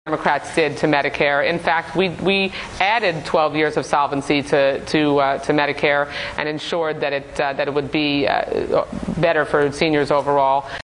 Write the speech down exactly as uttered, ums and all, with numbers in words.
Democrats did to Medicare. In fact, we we added twelve years of solvency to to uh, to Medicare and ensured that it uh, that it would be uh, better for seniors overall.